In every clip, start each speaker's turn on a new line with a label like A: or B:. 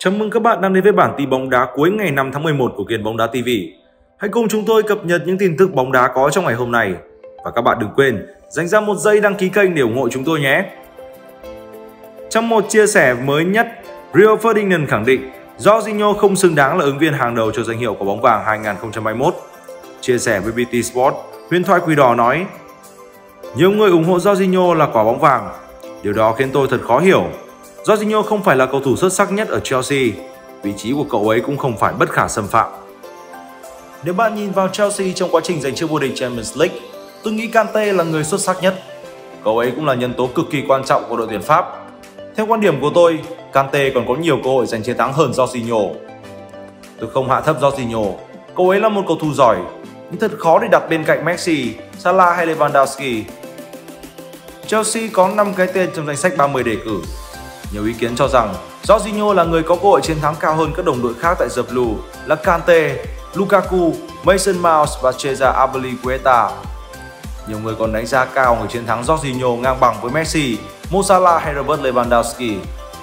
A: Chào mừng các bạn đang đến với bản tin bóng đá cuối ngày 5 tháng 11 của kênh Bóng Đá TV. Hãy cùng chúng tôi cập nhật những tin tức bóng đá có trong ngày hôm nay. Và các bạn đừng quên dành ra một giây đăng ký kênh để ủng hộ chúng tôi nhé. Trong một chia sẻ mới nhất, Rio Ferdinand khẳng định Jorginho không xứng đáng là ứng viên hàng đầu cho danh hiệu Quả bóng vàng 2021. Chia sẻ với BT Sport, huyền thoại Quỷ Đỏ nói: "Nhiều người ủng hộ Jorginho là quả bóng vàng. Điều đó khiến tôi thật khó hiểu. Jorginho không phải là cầu thủ xuất sắc nhất ở Chelsea. Vị trí của cậu ấy cũng không phải bất khả xâm phạm." Nếu bạn nhìn vào Chelsea trong quá trình giành chức vô địch Champions League, tôi nghĩ Kante là người xuất sắc nhất. Cậu ấy cũng là nhân tố cực kỳ quan trọng của đội tuyển Pháp. Theo quan điểm của tôi, Kante còn có nhiều cơ hội giành chiến thắng hơn Jorginho. Tôi không hạ thấp Jorginho. Cậu ấy là một cầu thủ giỏi, nhưng thật khó để đặt bên cạnh Messi, Salah hay Lewandowski. Chelsea có 5 cái tên trong danh sách 30 đề cử. Nhiều ý kiến cho rằng Jorginho là người có cơ hội chiến thắng cao hơn các đồng đội khác tại The Blue là Kante, Lukaku, Mason Mount và Cesar Azpilicueta. Nhiều người còn đánh giá cao người chiến thắng Jorginho ngang bằng với Messi, Mo Salah hay Robert Lewandowski.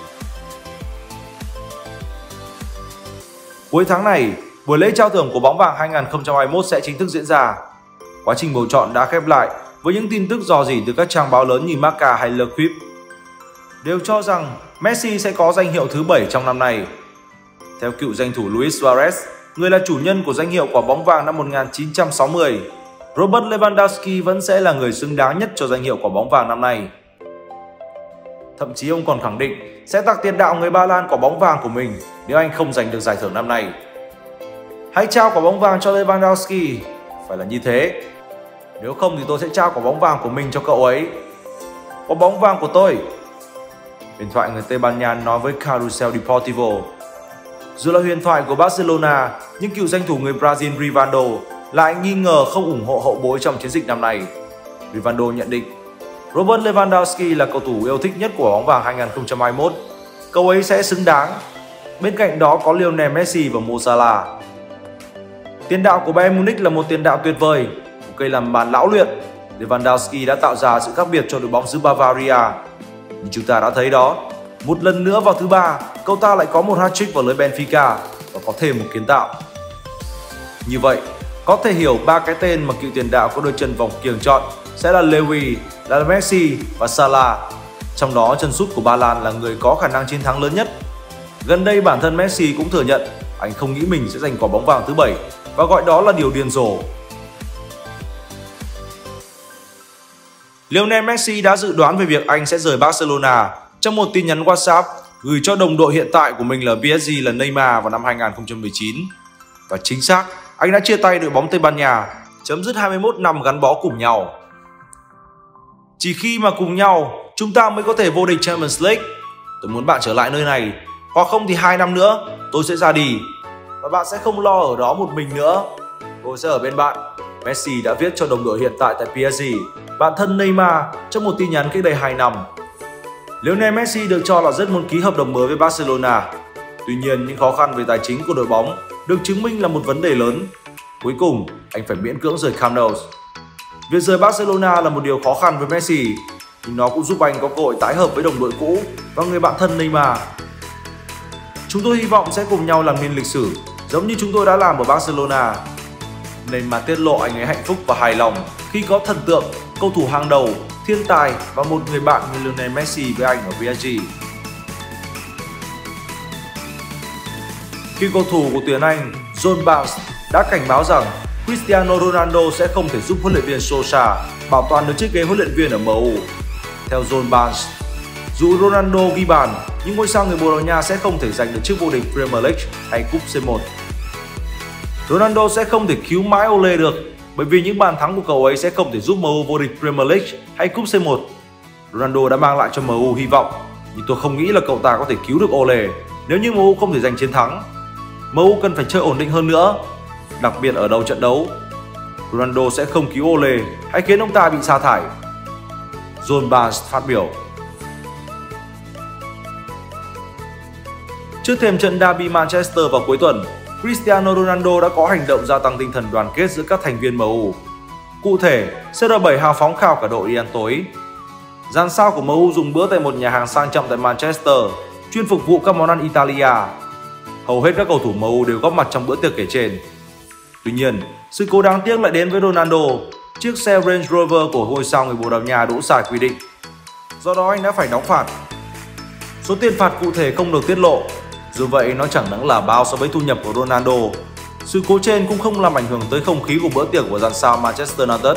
A: Cuối tháng này, buổi lễ trao thưởng của bóng vàng 2021 sẽ chính thức diễn ra. Quá trình bầu chọn đã khép lại với những tin tức rò rỉ từ các trang báo lớn như Marca hay Le Figaro đều cho rằng Messi sẽ có danh hiệu thứ 7 trong năm nay. Theo cựu danh thủ Luis Suarez, người là chủ nhân của danh hiệu Quả bóng vàng năm 1960, Robert Lewandowski vẫn sẽ là người xứng đáng nhất cho danh hiệu Quả bóng vàng năm nay. Thậm chí ông còn khẳng định sẽ tặng tiền đạo người Ba Lan Quả bóng vàng của mình nếu anh không giành được giải thưởng năm nay. "Hãy trao quả bóng vàng cho Lewandowski, phải là như thế. Nếu không thì tôi sẽ trao quả bóng vàng của mình cho cậu ấy. Quả bóng vàng của tôi." Huyền thoại người Tây Ban Nha nói với Carrusel Deportivo. Dù là huyền thoại của Barcelona, nhưng cựu danh thủ người Brazil Rivaldo lại nghi ngờ không ủng hộ hậu bối trong chiến dịch năm nay. Rivaldo nhận định Robert Lewandowski là cầu thủ yêu thích nhất của bóng vàng 2021. Cậu ấy sẽ xứng đáng. Bên cạnh đó có Lionel Messi và Mo Salah. Tiền đạo của Bayern Munich là một tiền đạo tuyệt vời, một cây làm bàn lão luyện. Lewandowski đã tạo ra sự khác biệt cho đội bóng xứ Bavaria. Nhưng chúng ta đã thấy đó, một lần nữa vào thứ ba, cậu ta lại có một hat-trick vào lưới Benfica và có thêm một kiến tạo. Như vậy, có thể hiểu ba cái tên mà cựu tiền đạo có đôi chân vòng kiềng chọn sẽ là Lewy, là Messi và Salah. Trong đó chân sút của Ba Lan là người có khả năng chiến thắng lớn nhất. Gần đây bản thân Messi cũng thừa nhận anh không nghĩ mình sẽ giành quả bóng vàng thứ 7 và gọi đó là điều điên rồ. Lionel Messi đã dự đoán về việc anh sẽ rời Barcelona trong một tin nhắn WhatsApp gửi cho đồng đội hiện tại của mình là PSG là Neymar vào năm 2019. Và chính xác, anh đã chia tay đội bóng Tây Ban Nha, chấm dứt 21 năm gắn bó cùng nhau. "Chỉ khi mà cùng nhau, chúng ta mới có thể vô địch Champions League. Tôi muốn bạn trở lại nơi này, hoặc không thì 2 năm nữa tôi sẽ ra đi. Và bạn sẽ không lo ở đó một mình nữa. Tôi sẽ ở bên bạn." Messi đã viết cho đồng đội hiện tại tại PSG, bạn thân Neymar, trong một tin nhắn cách đây 2 năm. Lionel Messi được cho là rất muốn ký hợp đồng mới với Barcelona. Tuy nhiên, những khó khăn về tài chính của đội bóng được chứng minh là một vấn đề lớn. Cuối cùng, anh phải miễn cưỡng rời Camp Nou. Việc rời Barcelona là một điều khó khăn với Messi, nhưng nó cũng giúp anh có cơ hội tái hợp với đồng đội cũ và người bạn thân Neymar. "Chúng tôi hy vọng sẽ cùng nhau làm nên lịch sử, giống như chúng tôi đã làm ở Barcelona." Neymar tiết lộ anh ấy hạnh phúc và hài lòng khi có thần tượng, cầu thủ hàng đầu, thiên tài và một người bạn như Lionel Messi với anh ở PSG. Khi cầu thủ của tuyển Anh John Barnes đã cảnh báo rằng Cristiano Ronaldo sẽ không thể giúp huấn luyện viên Solskjaer bảo toàn được chiếc ghế huấn luyện viên ở MU. Theo John Barnes, dù Ronaldo ghi bàn, nhưng ngôi sao người Bồ Đào Nha sẽ không thể giành được chức vô địch Premier League hay cúp C1. Ronaldo sẽ không thể cứu mãi Ole được, bởi vì những bàn thắng của cậu ấy sẽ không thể giúp MU vô địch Premier League hay cúp C1. Ronaldo đã mang lại cho MU hy vọng, nhưng tôi không nghĩ là cậu ta có thể cứu được Ole nếu như MU không thể giành chiến thắng. MU cần phải chơi ổn định hơn nữa, đặc biệt ở đầu trận đấu. Ronaldo sẽ không cứu Ole hay khiến ông ta bị sa thải. John Barnes phát biểu. Trước thềm trận derby Manchester vào cuối tuần, Cristiano Ronaldo đã có hành động gia tăng tinh thần đoàn kết giữa các thành viên MU. Cụ thể, CR7 hào phóng khao cả đội đi ăn tối. Dàn sao của MU dùng bữa tại một nhà hàng sang trọng tại Manchester, chuyên phục vụ các món ăn Italia. Hầu hết các cầu thủ MU đều góp mặt trong bữa tiệc kể trên. Tuy nhiên, sự cố đáng tiếc lại đến với Ronaldo. Chiếc xe Range Rover của ngôi sao người Bồ Đào Nha đỗ sai quy định. Do đó anh đã phải đóng phạt. Số tiền phạt cụ thể không được tiết lộ. Dù vậy nó chẳng đáng là bao so với thu nhập của Ronaldo. Sự cố trên cũng không làm ảnh hưởng tới không khí của bữa tiệc của dàn sao Manchester United.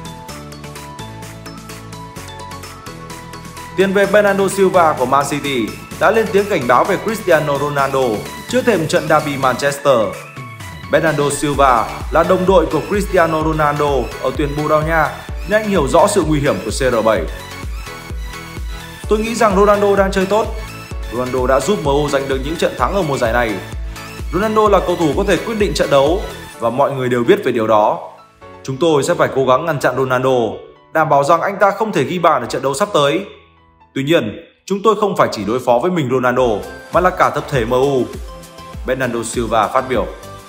A: Tiền vệ Bernardo Silva của Man City đã lên tiếng cảnh báo về Cristiano Ronaldo trước thềm trận derby Manchester. Bernardo Silva là đồng đội của Cristiano Ronaldo ở tuyển Bồ Đào Nha nên anh hiểu rõ sự nguy hiểm của CR7. Tôi nghĩ rằng Ronaldo đang chơi tốt. Ronaldo đã giúp MU giành được những trận thắng ở mùa giải này. Ronaldo là cầu thủ có thể quyết định trận đấu và mọi người đều biết về điều đó. Chúng tôi sẽ phải cố gắng ngăn chặn Ronaldo, đảm bảo rằng anh ta không thể ghi bàn ở trận đấu sắp tới. Tuy nhiên, chúng tôi không phải chỉ đối phó với mình Ronaldo mà là cả tập thể MU. Bernardo Silva phát biểu.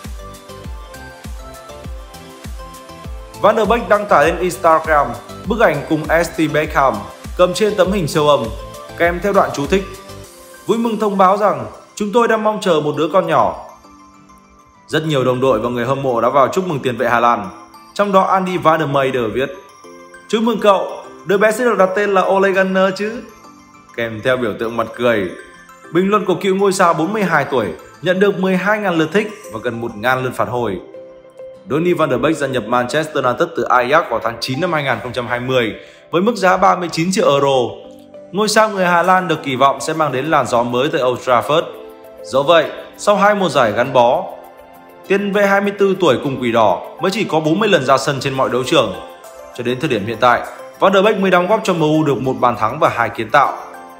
A: Van der Beek đăng tải lên Instagram bức ảnh cùng ST Beckham cầm trên tấm hình siêu âm, kèm theo đoạn chú thích. Vui mừng thông báo rằng chúng tôi đang mong chờ một đứa con nhỏ. Rất nhiều đồng đội và người hâm mộ đã vào chúc mừng tiền vệ Hà Lan, trong đó Andy van der Meijden viết: "Chúc mừng cậu, đứa bé sẽ được đặt tên là Ole Gunnar chứ?" Kèm theo biểu tượng mặt cười. Bình luận của cựu ngôi sao 42 tuổi nhận được 12.000 lượt thích và gần 1.000 lượt phản hồi. Donny van der Beek gia nhập Manchester United từ Ajax vào tháng 9 năm 2020 với mức giá 39 triệu euro. Ngôi sao người Hà Lan được kỳ vọng sẽ mang đến làn gió mới tại Old Trafford. Dẫu vậy, sau 2 mùa giải gắn bó, tiền vệ 24 tuổi cùng Quỷ Đỏ mới chỉ có 40 lần ra sân trên mọi đấu trường. Cho đến thời điểm hiện tại, Van der Beek mới đóng góp cho MU được 1 bàn thắng và 2 kiến tạo.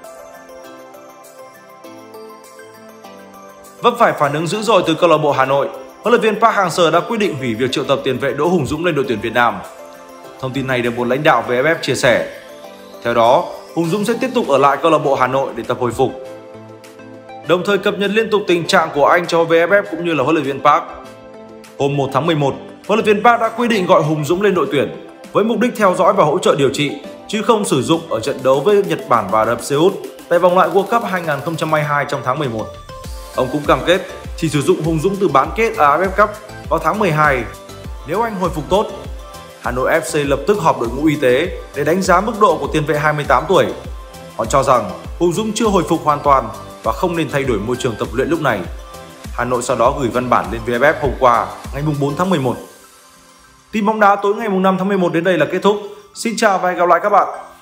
A: Vấp phải phản ứng dữ dội từ câu lạc bộ Hà Nội, huấn luyện viên Park Hang-seo đã quyết định hủy việc triệu tập tiền vệ Đỗ Hùng Dũng lên đội tuyển Việt Nam. Thông tin này được một lãnh đạo VFF chia sẻ. Theo đó, Hùng Dũng sẽ tiếp tục ở lại câu lạc bộ Hà Nội để tập hồi phục, đồng thời cập nhật liên tục tình trạng của anh cho VFF cũng như là huấn luyện viên Park. Hôm 1 tháng 11, huấn luyện viên Park đã quyết định gọi Hùng Dũng lên đội tuyển với mục đích theo dõi và hỗ trợ điều trị, chứ không sử dụng ở trận đấu với Nhật Bản và Ả Rập Xê Út tại vòng loại World Cup 2022 trong tháng 11. Ông cũng cam kết chỉ sử dụng Hùng Dũng từ bán kết AFF Cup vào tháng 12 nếu anh hồi phục tốt. Hà Nội FC lập tức họp đội ngũ y tế để đánh giá mức độ của tiền vệ 28 tuổi. Họ cho rằng Hùng Dũng chưa hồi phục hoàn toàn và không nên thay đổi môi trường tập luyện lúc này. Hà Nội sau đó gửi văn bản lên VFF hôm qua, ngày 4 tháng 11. Tin bóng đá tối ngày 5 tháng 11 đến đây là kết thúc. Xin chào và hẹn gặp lại các bạn.